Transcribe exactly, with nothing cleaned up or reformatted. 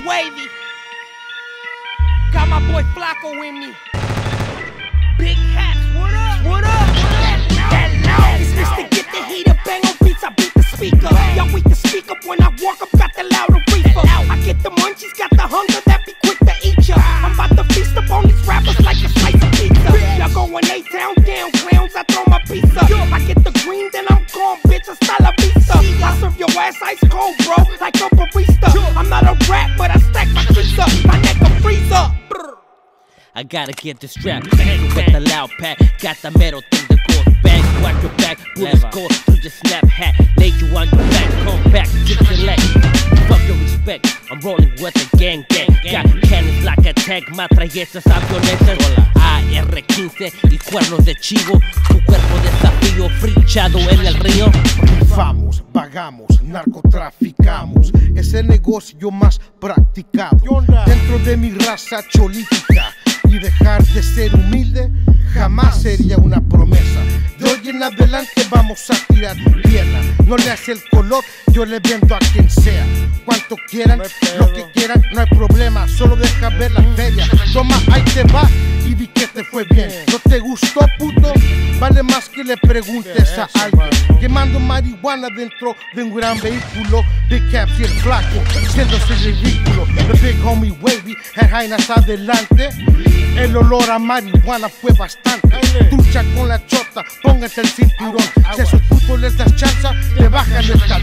wavy. Got my boy Flacco with me. Big hats, what up? What up? That loud. Is this to get the heat up? Bang on beats, I beat the speaker. Y'all weak to speak up when I walk up, got the louder reefer. I get the munchies, got the hunger that be quick to eat ya. I'm about to feast up on these rappers like a slice of pizza. Y'all going A-town, down clowns, I throw my pizza. I get the green, then I'm gone, bitch, hasta la vista. I serve your ass ice cold, bro, like a barista. I'm not a rat, but I stack my pizza. My neck a freezer. I gotta get the strap, bang with the loud pack. Got the metal thing that goes bang, watch your back. Bullets go through the snap hat. Lay you on your back, come back, get your leg. Fuck your respect, I'm rolling with a gang gang. Got cannons like a tank, matrallesas, avionetas. A R quince y cuernos de chivo. Tu cuerpo desafío, frichado en el río. Vamos, vagamos, narcotraficamos. Es el negocio más practicado dentro de mi raza cholífica. Y dejar de ser humilde jamás sería una promesa. De hoy en adelante vamos a tirar piedra. No le hace el color, yo le vendo a quien sea. Cuanto quieran, lo que quieran, no hay problema. Solo deja ver la feria. Toma, ahí te va y di que te fue bien. ¿No te gustó, puto? Vale más que le preguntes a alguien. Quemando marihuana dentro de un gran vehículo. Big Caps y el flaco, haciéndose ridículo. The big homie wavy, el jainas adelante. El olor a marihuana fue bastante. Trucha con la chota, póngase el cinturón. Si a esos putos les das chanza, te bajan el calzón.